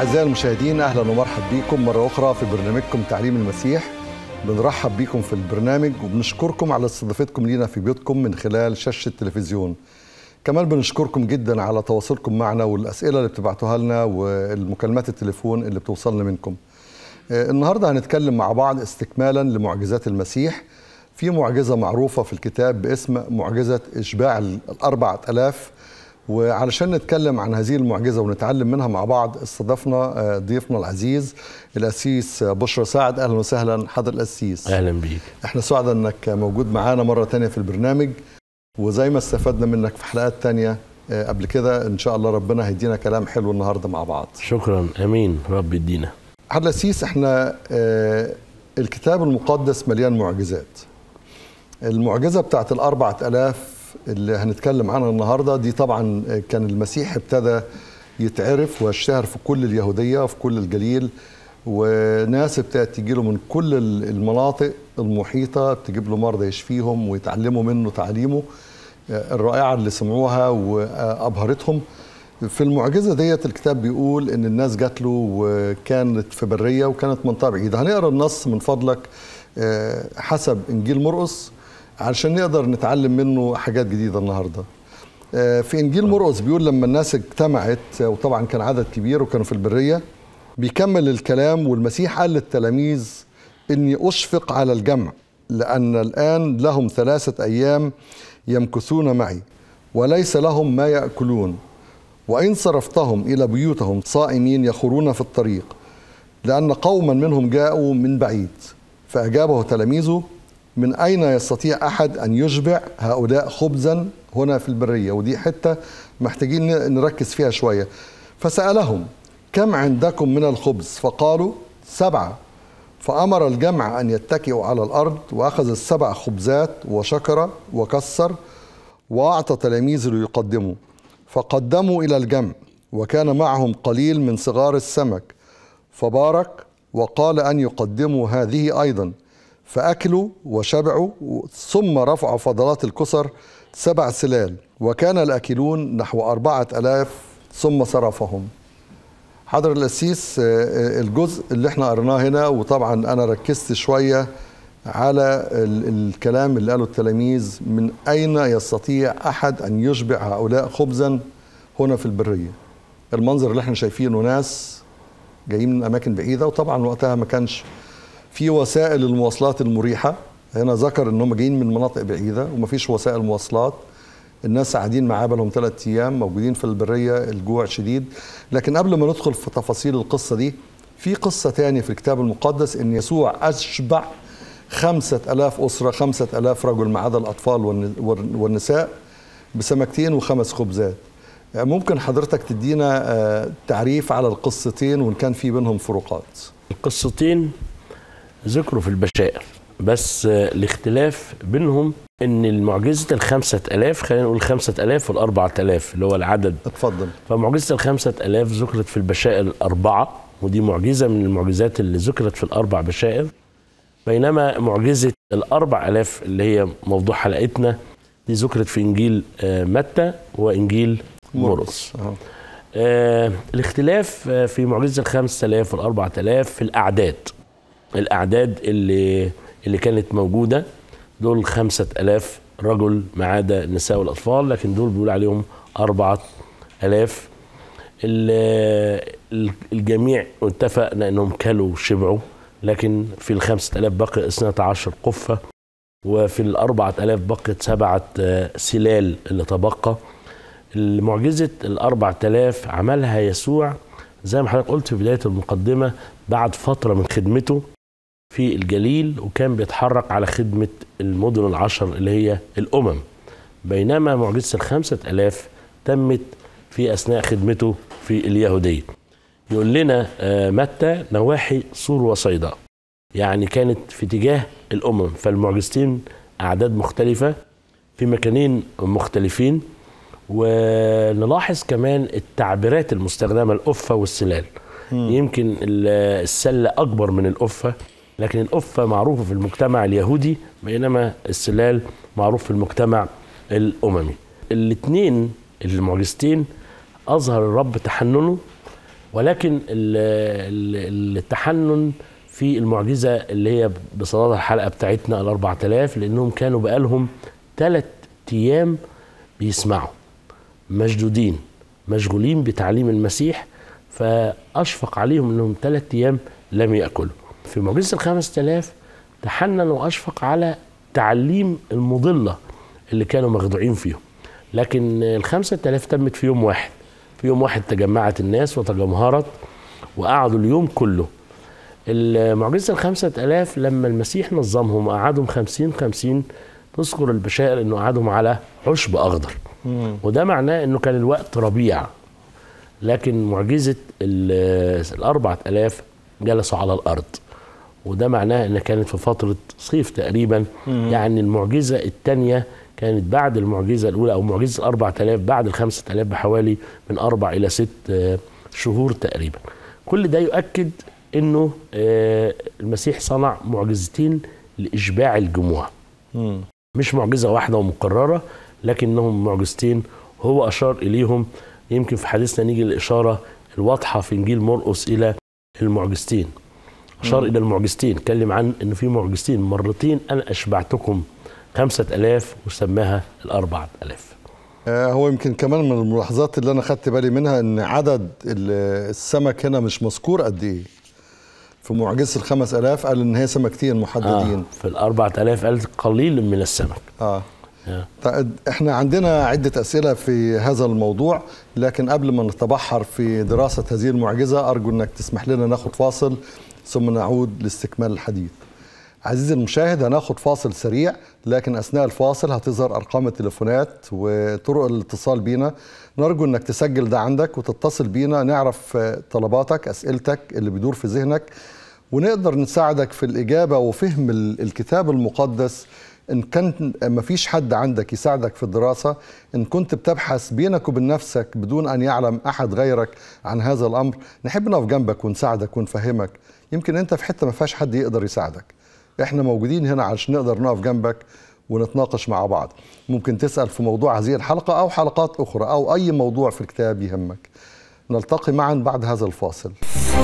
أعزائي المشاهدين، أهلا ومرحبا بكم مرة أخرى في برنامجكم تعليم المسيح. بنرحب بكم في البرنامج وبنشكركم على استضافتكم لينا في بيوتكم من خلال شاشة التلفزيون. كمان بنشكركم جدا على تواصلكم معنا والأسئلة اللي بتبعتوها لنا والمكالمات التليفون اللي بتوصلنا منكم. النهاردة هنتكلم مع بعض استكمالا لمعجزات المسيح. في معجزة معروفة في الكتاب باسم معجزة إشباع 4000، وعلشان نتكلم عن هذه المعجزة ونتعلم منها مع بعض استضفنا ضيفنا العزيز القسيس بشرى سعد. أهلا وسهلا حضر القسيس. أهلا بيك. احنا سعداء انك موجود معانا مرة تانية في البرنامج، وزي ما استفدنا منك في حلقات تانية قبل كده ان شاء الله ربنا هيدينا كلام حلو النهاردة مع بعض. شكرا، امين، رب يدينا. حضر القسيس، احنا الكتاب المقدس مليان معجزات. المعجزة بتاعت 4000 اللي هنتكلم عنها النهاردة دي طبعا كان المسيح ابتدى يتعرف ويشتهر في كل اليهودية وفي كل الجليل، وناس ابتدت تجي له من كل المناطق المحيطة بتجيب له مرضى يشفيهم ويتعلموا منه تعليمه الرائعة اللي سمعوها وأبهرتهم. في المعجزة ديت الكتاب بيقول إن الناس جات له وكانت في برية وكانت منطقة بعيدة. هنقرأ النص من فضلك حسب إنجيل مرقس علشان نقدر نتعلم منه حاجات جديدة النهاردة. في إنجيل مرقس بيقول لما الناس اجتمعت، وطبعا كان عدد كبير وكانوا في البرية، بيكمل الكلام والمسيح قال للتلاميذ إني أشفق على الجمع لأن الآن لهم 3 أيام يمكثون معي وليس لهم ما يأكلون، وإن صرفتهم إلى بيوتهم صائمين يخرون في الطريق، لأن قوما منهم جاءوا من بعيد. فأجابه تلاميذه من أين يستطيع أحد أن يشبع هؤلاء خبزا هنا في البرية؟ ودي حتة محتاجين نركز فيها شوية. فسألهم كم عندكم من الخبز؟ فقالوا 7. فأمر الجمع أن يتكئوا على الأرض، وأخذ 7 خبزات وشكر وكسر وأعطى تلاميذه ليقدموا، فقدموا إلى الجمع، وكان معهم قليل من صغار السمك، فبارك وقال أن يقدموا هذه أيضا، فأكلوا وشبعوا، ثم رفعوا فضلات الكسر 7 سلال، وكان الأكلون نحو 4000 ثم صرفهم. حضر القسيس، الجزء اللي احنا قرناه هنا، وطبعا أنا ركزت شوية على الكلام اللي قاله التلاميذ من أين يستطيع أحد أن يشبع هؤلاء خبزا هنا في البرية. المنظر اللي احنا شايفينه ناس جايين من أماكن بعيدة، وطبعا وقتها ما كانش في وسائل المواصلات المريحة. هنا ذكر انهم جايين من مناطق بعيدة ومفيش وسائل مواصلات. الناس قاعدين معاه بقالهم 3 أيام موجودين في البرية، الجوع شديد. لكن قبل ما ندخل في تفاصيل القصة دي، في قصة تانية في الكتاب المقدس ان يسوع أشبع 5000 أسرة، 5000 رجل ما عدا الأطفال والنساء، ب2 و5 خبزات. ممكن حضرتك تدينا تعريف على القصتين وإن كان في بينهم فروقات؟ القصتين ذكروا في البشائر، بس الاختلاف بينهم ان المعجزة 5000، خلينا نقول 5000 وال4000 اللي هو العدد. اتفضل. فمعجزة 5000 ذكرت في البشائر 4، ودي معجزة من المعجزات اللي ذكرت في ال4 بشائر، بينما معجزة 4000 اللي هي موضوع حلقتنا دي ذكرت في إنجيل متى وإنجيل مرقس. الاختلاف في معجزة 5000 وال4000 في الأعداد اللي كانت موجودة. دول 5000 رجل ما عدا النساء والأطفال، لكن دول بيقول عليهم 4000. الجميع اتفقنا أنهم كلوا وشبعوا، لكن في 5000 بقي 12 قفة، وفي 4000 بقت 7 سلال اللي تبقى. المعجزة 4000 عملها يسوع زي ما حضرتك قلت في بداية المقدمة بعد فترة من خدمته في الجليل، وكان بيتحرك على خدمة المدن ال10 اللي هي الأمم، بينما معجزة 5000 تمت في أثناء خدمته في اليهودية. يقول لنا متى نواحي صور وصيدا، يعني كانت في اتجاه الأمم. فالمعجزتين أعداد مختلفة في مكانين مختلفين. ونلاحظ كمان التعبيرات المستخدمة، القفة والسلال. يمكن السلة أكبر من القفة، لكن القفة معروفة في المجتمع اليهودي، بينما السلال معروف في المجتمع الأممي. الاثنين المعجزتين أظهر الرب تحننه ولكن التحنن في المعجزة اللي هي بصدد الحلقة بتاعتنا ال4000، لأنهم كانوا بقالهم 3 أيام بيسمعوا، مشدودين مشغولين بتعليم المسيح، فأشفق عليهم أنهم 3 أيام لم يأكلوا. في معجزة ال5000 تحنن وأشفق على تعليم المضلة اللي كانوا مخدوعين فيهم، لكن ال5000 تمت في يوم واحد. في يوم واحد تجمعت الناس وتجمهرت وقعدوا اليوم كله. المعجزة ال5000 لما المسيح نظمهم وقعدهم 50 تذكر البشائر انه قعدهم على عشب اخضر، وده معناه انه كان الوقت ربيع. لكن معجزة ال4000 جلسوا على الارض، وده معناه ان كانت في فترة صيف تقريبا. يعني المعجزة الثانية كانت بعد المعجزة الاولى، او معجزة ال4000 بعد ال5000 بحوالي من 4 إلى 6 شهور تقريبا. كل ده يؤكد انه المسيح صنع معجزتين لاشباع الجموع، مش معجزه واحده ومكرره، لكنهم معجزتين هو اشار اليهم. يمكن في حديثنا نيجي للاشاره الواضحه في انجيل مرقس الى المعجزتين. اشار الى المعجزتين، اتكلم عن انه في معجزتين مرتين انا اشبعتكم 5000 وسماها ال4000. هو يمكن كمان من الملاحظات اللي انا خدت بالي منها ان عدد السمك هنا مش مذكور قد ايه. في معجزة ال5000 قال ان هي سمكتين محددين. في ال4000 قال قليل من السمك. طيب احنا عندنا عدة اسئلة في هذا الموضوع، لكن قبل ما نتبحر في دراسة هذه المعجزة ارجو انك تسمح لنا ناخد فاصل ثم نعود لاستكمال الحديث. عزيزي المشاهد، هناخد فاصل سريع، لكن اثناء الفاصل هتظهر ارقام التليفونات وطرق الاتصال بينا. نرجو انك تسجل ده عندك وتتصل بينا، نعرف طلباتك، اسئلتك اللي بيدور في ذهنك، ونقدر نساعدك في الاجابه وفهم الكتاب المقدس. ان كان ما فيش حد عندك يساعدك في الدراسه، ان كنت بتبحث بينك وبين نفسك بدون ان يعلم احد غيرك عن هذا الامر، نحب نقف جنبك ونساعدك ونفهمك. يمكن انت في حته ما فيهاش حد يقدر يساعدك، احنا موجودين هنا علشان نقدر نقف جنبك ونتناقش مع بعض. ممكن تسأل في موضوع هذه الحلقة أو حلقات أخرى أو أي موضوع في الكتاب يهمك. نلتقي معا بعد هذا الفاصل.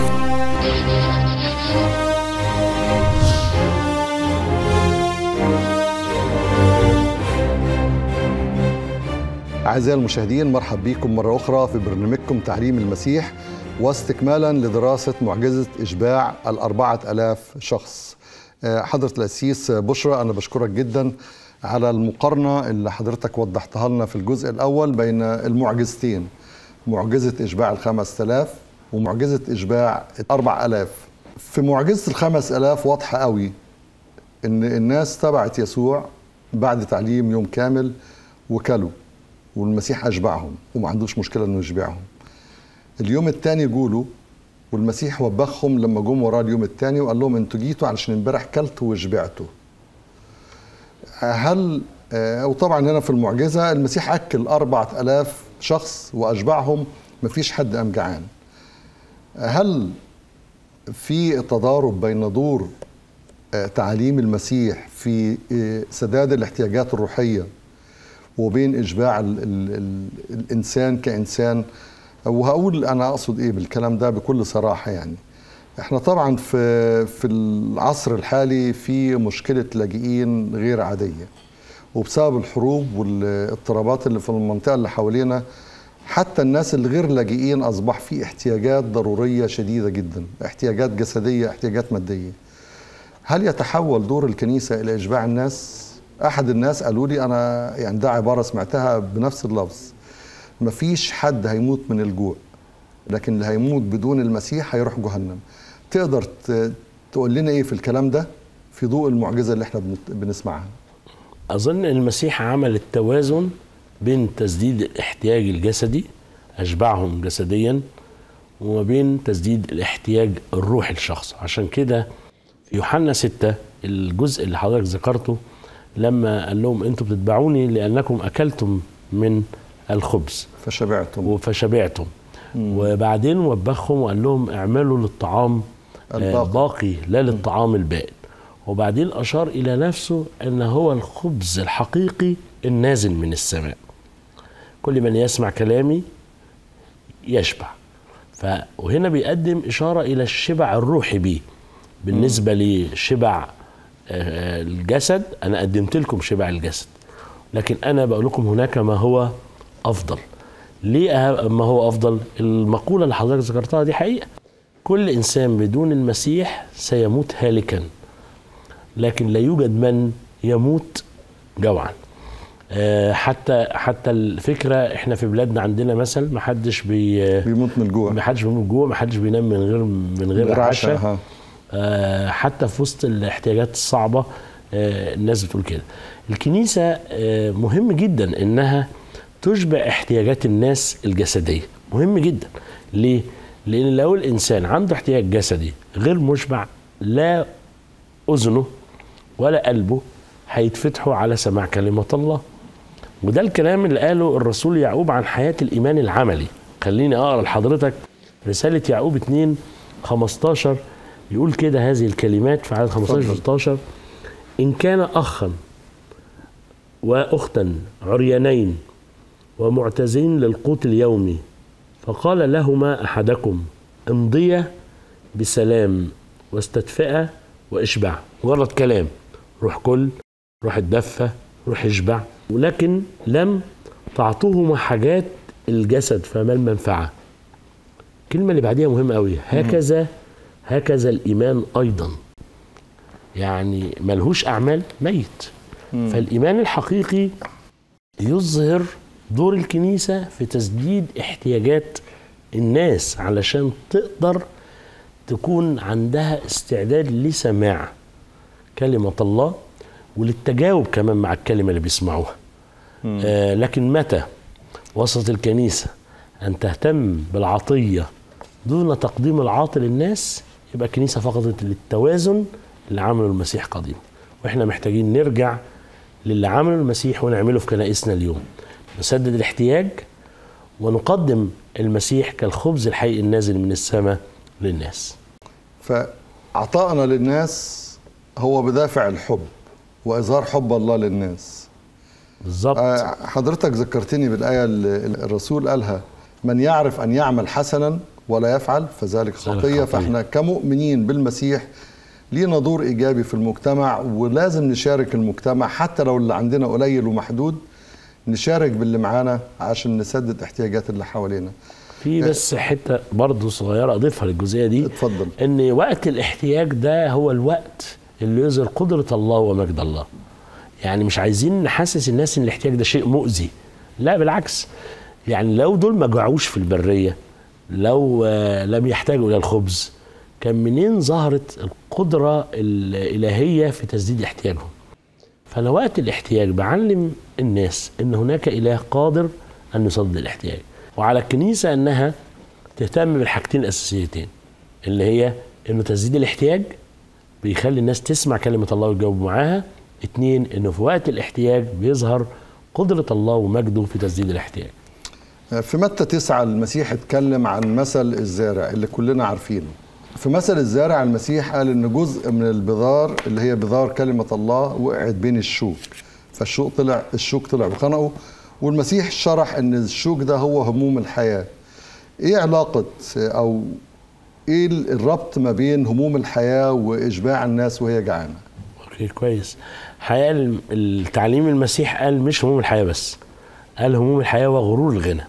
أعزائي المشاهدين، مرحب بكم مرة أخرى في برنامجكم تعليم المسيح، واستكمالا لدراسة معجزة إشباع 4000 شخص. حضرة القسيس بشرى، أنا بشكرك جدا على المقارنة اللي حضرتك وضحتها لنا في الجزء الأول بين المعجزتين، معجزة إشباع 5000 ومعجزة إشباع 4000. في معجزة 5000 واضحة قوي إن الناس تبعت يسوع بعد تعليم يوم كامل وكلوا، والمسيح أشبعهم وما عندوش مشكلة إنه يشبعهم. اليوم الثاني يقولوا، والمسيح وبخهم لما جم وراه اليوم الثاني وقال لهم انتوا جيتوا علشان امبارح كلتوا وشبعتوا. هل وطبعا هنا في المعجزه المسيح اكل 4000 شخص واشبعهم، مفيش حد قام جعان. هل في تضارب بين دور تعاليم المسيح في سداد الاحتياجات الروحيه وبين اشباع الانسان كانسان؟ وهقول أنا أقصد إيه بالكلام ده بكل صراحة. يعني إحنا طبعا في العصر الحالي في مشكلة لاجئين غير عادية، وبسبب الحروب والاضطرابات اللي في المنطقة اللي حوالينا، حتى الناس الغير لاجئين أصبح في احتياجات ضرورية شديدة جدا، احتياجات جسدية، احتياجات مادية. هل يتحول دور الكنيسة إلى إشباع الناس؟ أحد الناس قالوا لي، أنا يعني ده عبارة سمعتها بنفس اللفظ، مفيش حد هيموت من الجوع، لكن اللي هيموت بدون المسيح هيروح جهنم. تقدر تقول لنا ايه في الكلام ده في ضوء المعجزة اللي احنا بنسمعها؟ أظن المسيح عمل التوازن بين تسديد الاحتياج الجسدي، أشبعهم جسديا، وما بين تسديد الاحتياج الروحي للشخص. عشان كده في يوحنا 6 الجزء اللي حضرتك ذكرته، لما قال لهم انتم بتتبعوني لأنكم أكلتم من الخبز فشبعتم. وبعدين وبخهم وقال لهم اعملوا للطعام الباقي لا للطعام البائد. وبعدين أشار إلى نفسه أن هو الخبز الحقيقي النازل من السماء. كل من يسمع كلامي يشبع. وهنا بيقدم إشارة إلى الشبع الروحي بيه. بالنسبة لشبع الجسد، أنا قدمت لكم شبع الجسد، لكن أنا بقول لكم هناك ما هو أفضل. ليه ما هو أفضل؟ المقولة اللي حضرتك ذكرتها دي حقيقة. كل إنسان بدون المسيح سيموت هالكا، لكن لا يوجد من يموت جوعا. حتى الفكرة، احنا في بلادنا عندنا مثل: محدش بيموت من الجوع، محدش بينام من غير عشاء. حتى في وسط الاحتياجات الصعبة الناس بتقول كده. الكنيسة مهم جدا انها تشبع احتياجات الناس الجسدية، مهم جدا. ليه؟ لان لو الانسان عنده احتياج جسدي غير مشبع، لا اذنه ولا قلبه هيتفتحوا على سماع كلمة الله. وده الكلام اللي قاله الرسول يعقوب عن حياة الإيمان العملي. خليني أقرأ لحضرتك رسالة يعقوب 2:15. يقول كده هذه الكلمات في عدد 15-16: إن كان أخا وأختا عريانين ومعتزين للقوت اليومي، فقال لهما أحدكم: امضيا بسلام واستدفئا واشبع. مجرد كلام: روح كل، روح اتدفى، روح اشبع. ولكن لم تعطوهما حاجات الجسد فما المنفعة. الكلمة اللي بعديها مهمة قوي: هكذا الإيمان أيضا. يعني ملهوش أعمال، ميت. فالإيمان الحقيقي يظهر دور الكنيسة في تسديد احتياجات الناس علشان تقدر تكون عندها استعداد لسماع كلمة الله وللتجاوب كمان مع الكلمة اللي بيسمعوها. لكن متى وصلت الكنيسة أن تهتم بالعطية دون تقديم العاطي للناس، يبقى الكنيسة فقدت التوازن اللي عمله المسيح قديم. وإحنا محتاجين نرجع للي عمله المسيح ونعمله في كنائسنا اليوم، نسدد الاحتياج ونقدم المسيح كالخبز الحي النازل من السماء للناس. فعطائنا للناس هو بدافع الحب وإظهار حب الله للناس. بالظبط. حضرتك ذكرتني بالآية اللي الرسول قالها: من يعرف أن يعمل حسنا ولا يفعل فذلك خطية. فإحنا كمؤمنين بالمسيح لينا دور إيجابي في المجتمع، ولازم نشارك المجتمع حتى لو اللي عندنا قليل ومحدود، نشارك باللي معانا عشان نسدد احتياجات اللي حوالينا. في بس حتة برضو صغيرة أضيفها للجزئية دي. اتفضل. إن وقت الاحتياج ده هو الوقت اللي يظهر قدرة الله ومجد الله. يعني مش عايزين نحسس الناس إن الاحتياج ده شيء مؤذي، لا بالعكس. يعني لو دول ما جوعوش في البرية، لو لم يحتاجوا إلى الخبز، كان منين ظهرت القدرة الإلهية في تسديد احتياجهم؟ فأنا وقت الاحتياج بعلم الناس إن هناك إله قادر أن يسدد الاحتياج، وعلى الكنيسة أنها تهتم بالحاجتين الأساسيتين، اللي هي إنه تسديد الاحتياج بيخلي الناس تسمع كلمة الله ويجاوب معاها. 2، إنه في وقت الاحتياج بيظهر قدرة الله ومجده في تسديد الاحتياج. في متى 9 المسيح اتكلم عن مثل الزارع اللي كلنا عارفينه. في مثل الزارع المسيح قال إن جزء من البذار اللي هي بذار كلمة الله وقعت بين الشوك، فالشوك طلع وخنقه. والمسيح شرح إن الشوك ده هو هموم الحياة. إيه علاقة أو إيه الربط ما بين هموم الحياة وإشباع الناس وهي جعانة؟ أوكي، كويس. حقيقة التعليم المسيح قال مش هموم الحياة بس، قال هموم الحياة وغرور الغنى.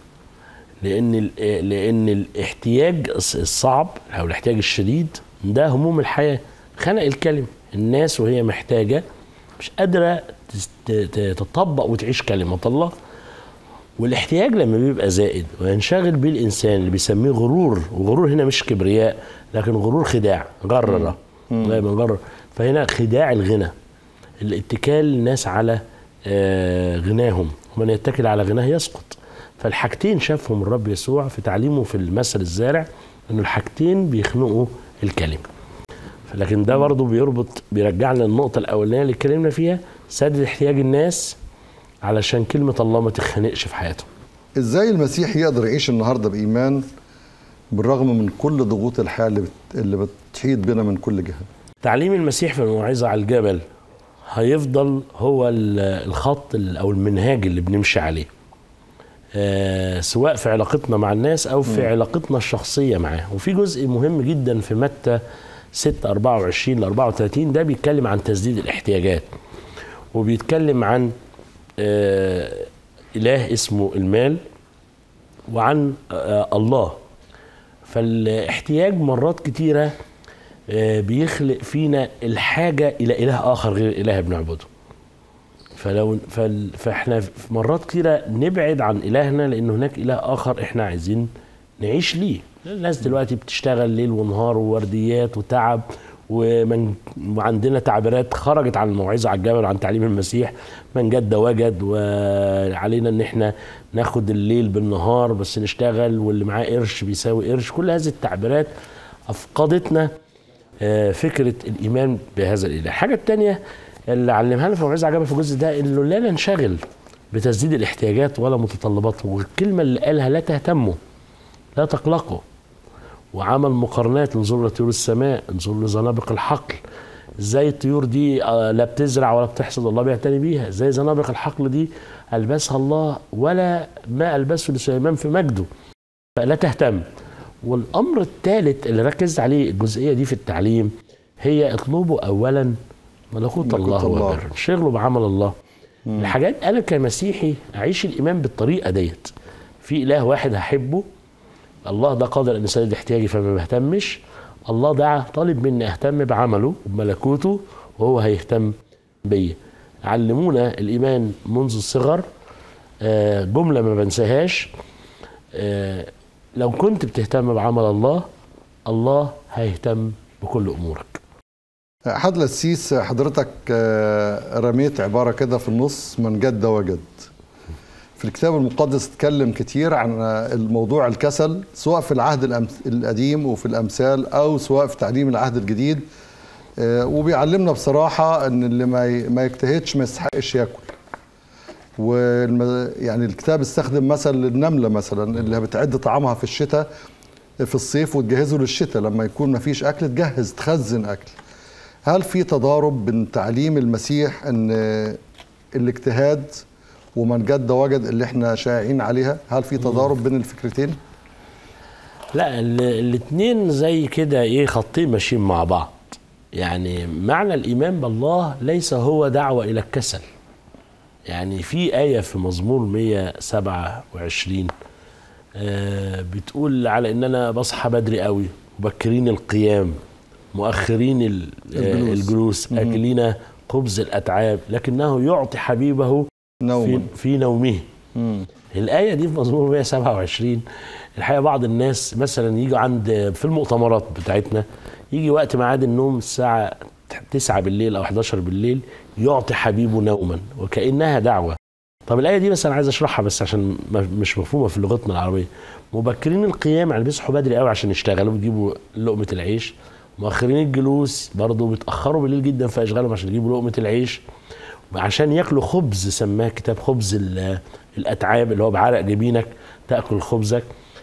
لأن الاحتياج الصعب أو الاحتياج الشديد ده هموم الحياة. خنق الكلمة، الناس وهي محتاجة مش قادرة تطبق وتعيش كلمة الله. والاحتياج لما بيبقى زائد وينشغل بيه الإنسان اللي بيسميه غرور، وغرور هنا مش كبرياء لكن غرور خداع، غرر دايما غرر. فهنا خداع الغنى، الاتكال الناس على غناهم، ومن يتكل على غناه يسقط. فالحاجتين شافهم الرب يسوع في تعليمه في المثل الزارع، انه الحاجتين بيخنقوا الكلمة. لكن ده برضو بيرجعنا للنقطة الأولانية اللي اتكلمنا فيها، سدد احتياج الناس علشان كلمة الله ما تخنقش في حياتهم. ازاي المسيح يقدر يعيش النهاردة بإيمان بالرغم من كل ضغوط الحياة اللي بتحيط بنا من كل جهة؟ تعليم المسيح في الموعظة على الجبل هيفضل هو الخط أو المنهاج اللي بنمشي عليه. سواء في علاقتنا مع الناس أو في علاقتنا الشخصية معاه. وفي جزء مهم جدا في متى 6:24 ل 34 ده بيتكلم عن تسديد الاحتياجات، وبيتكلم عن إله اسمه المال وعن الله. فالاحتياج مرات كتيرة بيخلق فينا الحاجة إلى إله آخر غير الإله بنعبده. فاحنا في مرات كتيرة نبعد عن إلهنا لأن هناك إله آخر إحنا عايزين نعيش ليه. الناس دلوقتي بتشتغل ليل ونهار وورديات وتعب، وعندنا تعبيرات خرجت عن الموعظة على الجبل وعن تعليم المسيح، من جد وجد، وعلينا ان احنا ناخد الليل بالنهار بس نشتغل، واللي معاه قرش بيساوي قرش. كل هذه التعبيرات افقدتنا فكرة الايمان بهذا الاله. الحاجة التانية اللي علمها لنا في الموعظة على الجبل في الجزء ده انه لا ننشغل بتسديد الاحتياجات ولا متطلباته، والكلمة اللي قالها لا تهتموا لا تقلقوا، وعمل مقارنات، انظروا لطيور السماء، انظروا لزنابق الحقل، ازاي الطيور دي لا بتزرع ولا بتحصد الله بيعتني بيها، ازاي زنابق الحقل دي البسها الله ولا ما البسه لسليمان في مجده، فلا تهتم. والامر الثالث اللي ركز عليه الجزئيه دي في التعليم هي اطلبوا اولا ملكوت الله وبره، انشغلوا بعمل الله. الحاجات انا كمسيحي اعيش الايمان بالطريقه ديت، في اله واحد هحبه، الله ده قادر ان يسدد احتياجي فما بهتمش، الله ده طالب مني اهتم بعمله وبملكوته وهو هيهتم بيا. علمونا الايمان منذ الصغر، جمله ما بنساهاش، لو كنت بتهتم بعمل الله، الله هيهتم بكل امورك. حضرة السيس، حضرتك رميت عباره كده في النص، من جد وجد. في الكتاب المقدس اتكلم كتير عن الموضوع الكسل، سواء في العهد القديم وفي الأمثال أو سواء في تعليم العهد الجديد، وبيعلمنا بصراحة أن اللي ما يجتهدش ما يستحقش ياكل. يعني الكتاب استخدم مثل النملة مثلا اللي بتعد طعامها في الشتاء في الصيف وتجهزه للشتاء، لما يكون ما فيش أكل تجهز تخزن أكل. هل في تضارب بين تعليم المسيح أن الاجتهاد ومن جد وجد اللي احنا شائعين عليها؟ هل في تضارب بين الفكرتين؟ لا، الاثنين زي كده ايه، خطين ماشيين مع بعض. يعني معنى الايمان بالله ليس هو دعوة الى الكسل. يعني في آية في مزمور 127 بتقول على ان انا بصحى بدري قوي، مبكرين القيام، مؤخرين الجلوس، اكلين خبز الاتعاب، لكنه يعطي حبيبه في نومه. الآية دي في مزمور 127. الحقيقة بعض الناس مثلا يجوا عند في المؤتمرات بتاعتنا، يجي وقت ميعاد النوم الساعة 9 بالليل أو 11 بالليل، يعطي حبيبه نوما، وكأنها دعوة. طب الآية دي بس أنا عايز أشرحها بس عشان مش مفهومة في لغتنا العربية. مبكرين القيام يعني بيصحوا بدري قوي عشان يشتغلوا ويجيبوا لقمة العيش، مؤخرين الجلوس برضه بيتأخروا بالليل جدا في أشغالهم عشان يجيبوا لقمة العيش، عشان ياكلوا خبز، سماه كتاب خبز الاتعاب، اللي هو بعرق جبينك تاكل خبزك.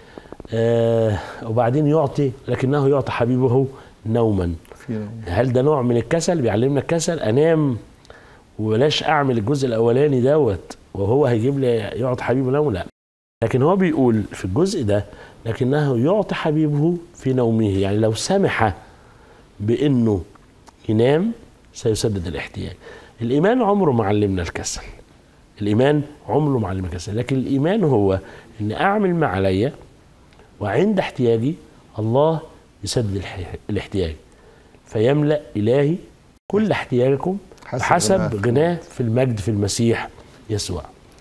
وبعدين يعطي، لكنه يعطي حبيبه نوما. هل ده نوع من الكسل؟ بيعلمنا الكسل، انام وبلاش اعمل الجزء الاولاني دوت وهو هيجيب لي يعطي حبيبه نوم؟ لا، لكن هو بيقول في الجزء ده لكنه يعطي حبيبه في نومه، يعني لو سمح بانه ينام سيسدد الاحتياج. الإيمان عمره ما علمنا الكسل، الإيمان عمره ما علمنا الكسل، لكن الإيمان هو إن أعمل ما عليا وعند احتياجي الله يسدد الاحتياج، فيملأ إلهي كل احتياجكم بحسب غناه في المجد في المسيح يسوع.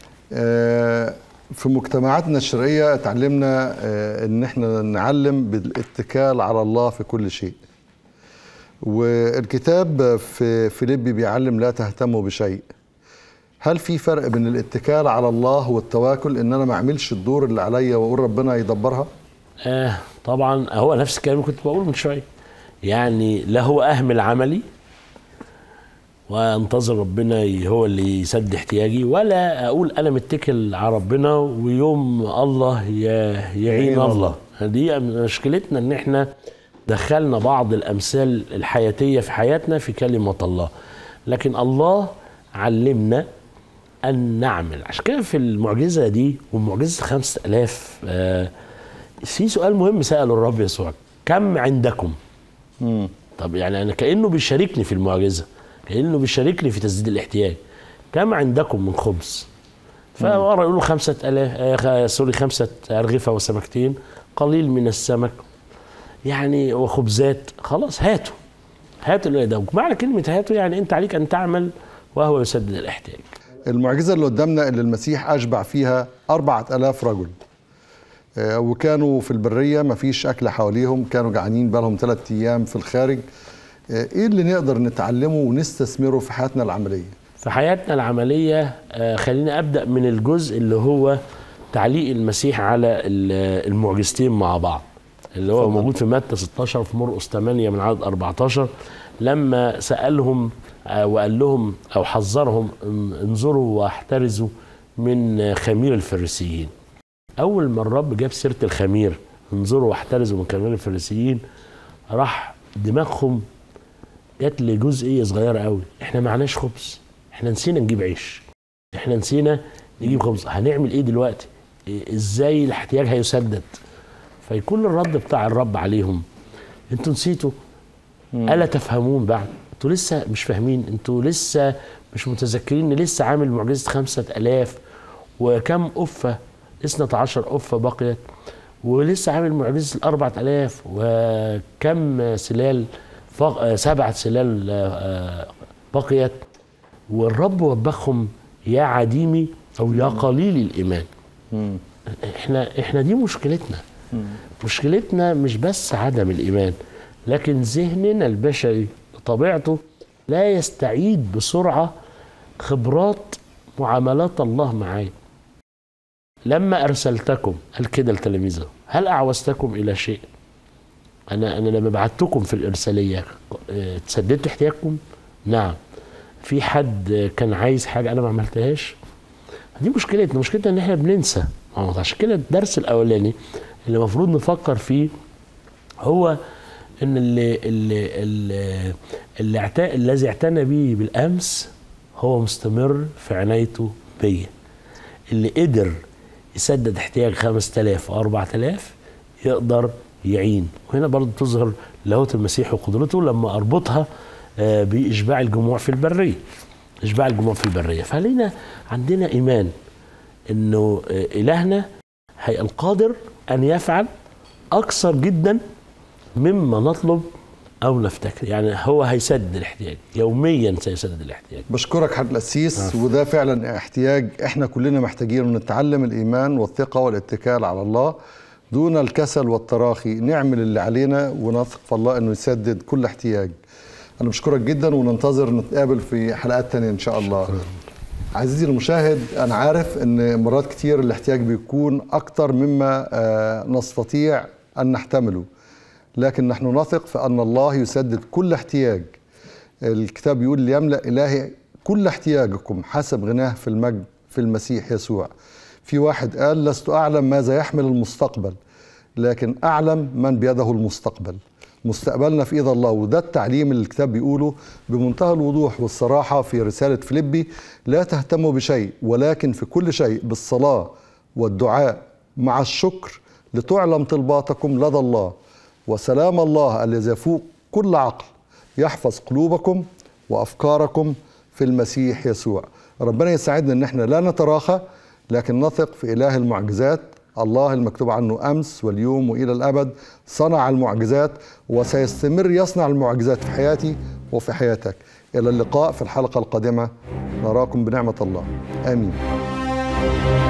في مجتمعاتنا الشرقية اتعلمنا إن احنا نعلم بالاتكال على الله في كل شيء، والكتاب في فيليبي بيعلم لا تهتموا بشيء. هل في فرق بين الاتكال على الله والتواكل، ان انا ما اعملش الدور اللي عليا واقول ربنا يدبرها؟ طبعا هو نفس الكلام اللي كنت بقوله من شويه. يعني لا هو اهمل عملي وانتظر ربنا هو اللي يسد احتياجي، ولا اقول انا متكل على ربنا ويوم الله يعين الله. دي مشكلتنا، ان احنا دخلنا بعض الأمثال الحياتية في حياتنا في كلمة الله. لكن الله علمنا أن نعمل. عشان كده في المعجزة دي ومعجزة 5000 في سؤال مهم سأله الرب يسوع: كم عندكم؟ طب يعني أنا كأنه بيشاركني في المعجزة، كأنه بيشاركني في تسديد الاحتياج. كم عندكم من خبز؟ فورا يقولوا 5 أرغفة وسمكتين، قليل من السمك يعني وخبزات. خلاص هاتوا اللي ده. معنى كلمة هاتوا يعني أنت عليك أن تعمل وهو يسدد الاحتياج. المعجزة اللي قدامنا اللي المسيح أشبع فيها 4000 رجل، وكانوا في البرية ما فيش أكل حواليهم، كانوا جعانين بقالهم 3 أيام في الخارج. إيه اللي نقدر نتعلمه ونستثمره في حياتنا العملية؟ في حياتنا العملية خلينا أبدأ من الجزء اللي هو تعليق المسيح على المعجزتين مع بعض، اللي هو موجود في متى 16 وفي مرقس 8 من عدد 14، لما سألهم وقال لهم أو حذرهم: انظروا واحترزوا من خمير الفريسيين. أول ما الرب جاب سيرة الخمير، انظروا واحترزوا من خمير الفريسيين، راح دماغهم جات لي جزئية صغيرة قوي: احنا معناش خبز، احنا نسينا نجيب عيش، احنا نسينا نجيب خبز، هنعمل ايه دلوقتي؟ ازاي الاحتياج هيسدد؟ فيكون الرد بتاع الرب عليهم: انتوا نسيتوا؟ ألا تفهمون بعد؟ انتوا لسه مش فاهمين؟ انتوا لسه مش متذكرين ان لسه عامل معجزة 5000 وكم أفة، 12 أفة بقيت، ولسه عامل معجزة 4000 وكم سلال 7 سلال بقيت. والرب وبخهم: يا عديمي أو يا قليل الإيمان. احنا دي مشكلتنا. مشكلتنا مش بس عدم الإيمان، لكن ذهننا البشري بطبيعته لا يستعيد بسرعة خبرات معاملات الله معايا. لما أرسلتكم، قال كده لتلاميذه: هل أعوزتكم إلى شيء؟ أنا لما بعتكم في الإرسالية تسددتوا احتياجكم؟ نعم. في حد كان عايز حاجة أنا ما عملتهاش؟ دي مشكلتنا إن إحنا بننسى. عشان كده الدرس الأولاني اللي المفروض نفكر فيه هو إن الذي اعتنى بي بالأمس هو مستمر في عنايته بيا. اللي قدر يسدد احتياج 5000 و 4000 يقدر يعين. وهنا برضه تظهر لاهوت المسيح وقدرته لما أربطها بإشباع الجموع في البرية. فعلينا عندنا إيمان إنه إلهنا هي القادر أن يفعل أكثر جدا مما نطلب أو نفتكر. يعني هو هيسدد الاحتياج، يوميا سيسدد الاحتياج. بشكرك حضرة القسيس. وده فعلا احتياج احنا كلنا محتاجين، نتعلم الإيمان والثقة والاتكال على الله دون الكسل والتراخي. نعمل اللي علينا ونثق في الله أنه يسدد كل احتياج. أنا بشكرك جدا، وننتظر نتقابل في حلقات تانية إن شاء الله. عزيزي المشاهد، أنا عارف أن مرات كتير الاحتياج بيكون أكتر مما نستطيع أن نحتمله، لكن نحن نثق في أن الله يسدد كل احتياج. الكتاب يقول: ليملأ إلهي كل احتياجكم حسب غناه في المجد في المسيح يسوع. في واحد قال: لست أعلم ماذا يحمل المستقبل، لكن أعلم من بيده المستقبل. مستقبلنا في إيد الله. وده التعليم اللي الكتاب بيقوله بمنتهى الوضوح والصراحة في رسالة فيليبي: لا تهتموا بشيء، ولكن في كل شيء بالصلاة والدعاء مع الشكر لتعلم طلباتكم لدى الله، وسلام الله الذي يفوق كل عقل يحفظ قلوبكم وأفكاركم في المسيح يسوع. ربنا يساعدنا ان احنا لا نتراخى، لكن نثق في إله المعجزات، الله المكتوب عنه أمس واليوم وإلى الأبد. صنع المعجزات وسيستمر يصنع المعجزات في حياتي وفي حياتك. إلى اللقاء في الحلقة القادمة، نراكم بنعمة الله. آمين.